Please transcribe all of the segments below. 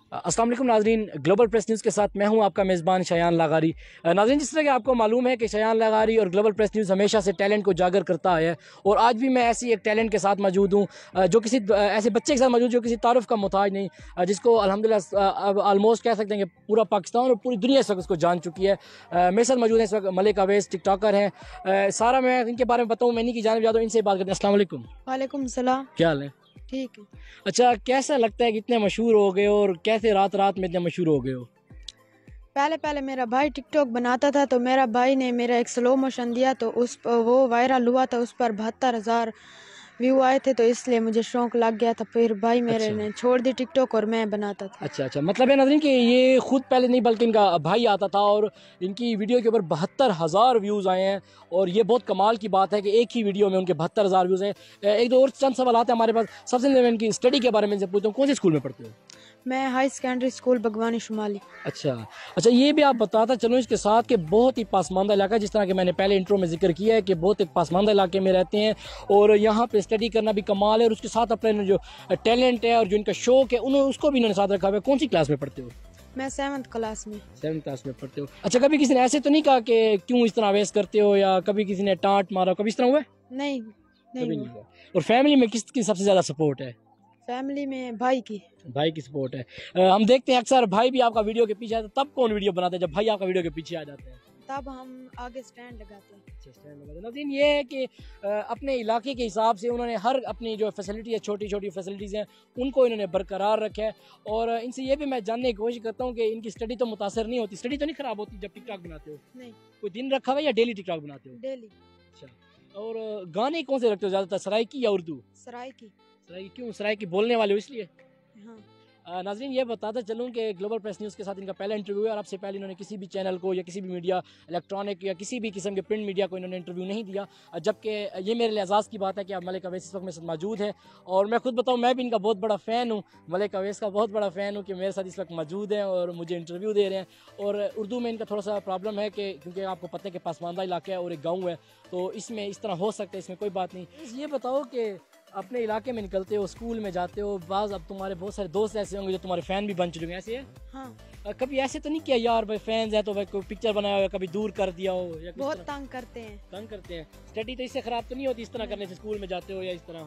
السلام علیکم ناظرین، گلوبل پریس نیوز کے ساتھ میں ہوں آپ کا میزبان شایان لاغاری۔ ناظرین، جس طرح کہ آپ کو معلوم ہے کہ شایان لاغاری اور گلوبل پریس نیوز ہمیشہ سے ٹیلنٹ کو اجاگر کرتا ہے، اور آج بھی میں ایسی ایک ٹیلنٹ کے ساتھ موجود ہوں جو کسی ایسے بچے کے ساتھ موجود جو کسی تعارف کا محتاج نہیں، جس کو الحمدللہ اب آلموسٹ کہہ سکتے ہیں کہ پورا پاکستان اور پوری دنیا اس وقت اس کو جان چکی ہے۔ میرے ساتھ موجود ہیں اس وقت ملک اویس، ٹک ٹاکر ہیں۔ سارا میں ان کے بارے میں بتاؤں، میں انہیں کی جانب جاتا ہوں، ان سے بات کرتے ہیں۔ السلام علیکم۔ وعلیکم السلام۔ کیا حال ہے؟ ٹھیک ہے۔ اچھا، کیسا لگتا ہے کہ اتنے مشہور ہو گئے اور کیسے رات رات میں اتنے مشہور ہو گئے ہو؟ پہلے میرا بھائی ٹک ٹاک بناتا تھا، تو میرا بھائی نے میرا ایک سلو موشن دیا تو وہ وائرل ہوا تھا، اس پر 72,000 ویو آئے تھے، تو اس لیے مجھے شوق لگ گیا تھا۔ پھر بھائی میرے نے چھوڑ دی ٹک ٹاک اور میں بناتا تھا۔ اچھا، مطلب ہے ناظرین کہ یہ خود پہلے نہیں بلکہ ان کا بھائی آتا تھا، اور ان کی ویڈیو کے اوپر 72,000 ویوز آئے ہیں، اور یہ بہت کمال کی بات ہے کہ ایک ہی ویڈیو میں ان کے 72,000 ویوز ہیں۔ ایک دو اور چند سوالات ہیں ہمارے پاس۔ سب سے پہلے میں ان کی اسٹڈی کے بارے میں ان سے پوچھتا ہوں، کون سے اسکول میں پڑھتے ہو؟ میں ہائی سیکنڈری اسکول بھگوانی شمالی۔ اچھا، یہ بھی آپ بتاتا چلوں اس کے ساتھ کہ بہت ہی پسماندہ علاقہ ہے، جس طرح کہ میں نے پہلے انٹرو میں ذکر کیا ہے کہ بہت ایک پسماندہ علاقے میں رہتے ہیں، اور یہاں پہ اسٹڈی کرنا بھی کمال ہے، اور اس کے ساتھ اپنے جو ٹیلنٹ ہے اور جو ان کا شوق ہے اس کو بھی انہوں نے ساتھ رکھا ہوا ہے۔ کون سی کلاس میں پڑھتے ہو؟ میں 7th کلاس میں۔ 7th کلاس میں پڑھتے ہو۔ اچھا، کبھی کسی نے ایسے تو نہیں کہا کہ کیوں اس طرح ویسٹ کرتے ہو، یا کبھی کسی نے ٹانٹ مارا، کبھی اس طرح ہوا ہے؟ نہیں ہوا۔ اور فیملی میں کس کی سب سے زیادہ سپورٹ ہے؟ فیملی میں بھائی کی سپورٹ ہے۔ ہم دیکھتے ہیں اکثر بھائی بھی آپ کا ویڈیو کے پیچھے آتا ہے، تب کون ویڈیو بناتے ہیں جب بھائی آپ کا ویڈیو کے پیچھے آ جاتے ہیں؟ تب ہم آگے سٹینڈ لگاتے ہیں۔ ناظرین، یہ ہے کہ اپنے علاقے کے حساب سے انہوں نے ہر اپنی جو فیسلٹی ہے، چھوٹی چھوٹی فیسلٹیز ہیں، ان کو انہوں نے برقرار رکھا ہے، اور ان سے یہ بھی میں جاننے کی کوشش کرتا ہوں کہ ان کی اسٹڈی تو متاثر نہیں ہوتی، اسٹڈی تو نہیں خراب ہوتی جب ٹک ٹاک بناتے ہو؟ نہیں۔ کوئی دن رکھا ہوا یا ڈیلی ٹک ٹاک بناتے ہو؟ ڈیلی۔ اچھا، اور گانے کون سے رکھتے ہو زیادہ تر، سرائکی یا اردو؟ سرائکی۔ کیوں سرائکی بولنے والے ہو اس لیے؟ ہاں۔ ناظرین، یہ بتاتا چلوں کہ گلوبل پریس نیوز کے ساتھ ان کا پہلا انٹرویو ہے، اور اب سے پہلے انہوں نے کسی بھی چینل کو یا کسی بھی میڈیا، الیکٹرانک یا کسی بھی قسم کے پرنٹ میڈیا کو انہوں نے انٹرویو نہیں دیا، جبکہ یہ میرے لیے اعزاز کی بات ہے کہ اب ملک اویس اس وقت میرے ساتھ موجود ہے، اور میں خود بتاؤں میں بھی ان کا بہت بڑا فین ہوں، ملک اویس کا بہت بڑا فین ہوں کہ میرے ساتھ اس وقت موجود ہیں اور مجھے انٹرویو دے رہے ہیں۔ اور اردو میں ان کا تھوڑا سا پرابلم ہے کہ کیونکہ آپ کو پتہ ہے کہ پسماندہ علاقہ ہے اور ایک گاؤں ہے، تو اس میں اس طرح ہو سکتا ہے، اس میں کوئی بات نہیں۔ یہ بتاؤ کہ اپنے علاقے میں نکلتے ہو، اسکول میں جاتے ہو، بعض اب تمہارے بہت سارے دوست ایسے ہوں گے جو تمہارے فین بھی بن چکے ہیں، ایسے ہے؟ ہاں۔ کبھی ایسے تو نہیں کیا یار بھائی فینز ہیں تو بھائی کوئی پکچر بنایا ہو یا کبھی دور کر دیا ہو، یا بہت تنگ کرتے ہیں۔ اسٹڈی تو اس سے خراب تو نہیں ہوتی اس طرح کرنے سے، اسکول میں جاتے ہو یا اس طرح؟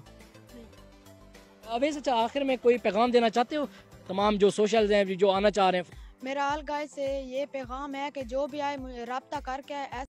اویس، اچھا آخر میں کوئی پیغام دینا چاہتے ہو تمام جو سوشلز ہیں جو آنا چاہ رہے ہیں؟ میرا آل گائز سے یہ پیغام ہے کہ جو بھی آئے رابطہ کر کے